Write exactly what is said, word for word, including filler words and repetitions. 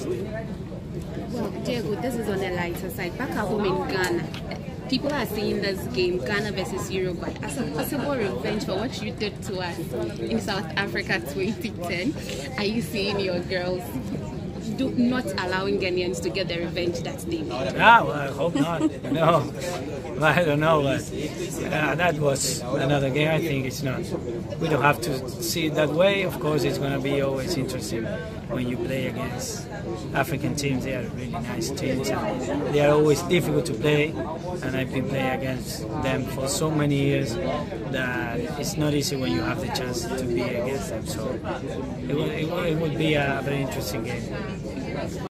Well, Diego, this is on the lighter side. Back at home in Ghana, people are seeing this game, Ghana versus Uruguay, as a possible revenge for what you did to us in South Africa twenty ten. Are you seeing your girls do not allowing Ghanaians to get the revenge that they made? Ah, well, I hope not. No, I don't know. But uh, that was another game. I think it's not. We don't have to see it that way. Of course, it's going to be always interesting when you play against African teams. They are really nice teams. And they are always difficult to play, and I've been playing against them for so many years that it's not easy when you have the chance to be against them. So it will, it will, it will be a very interesting game.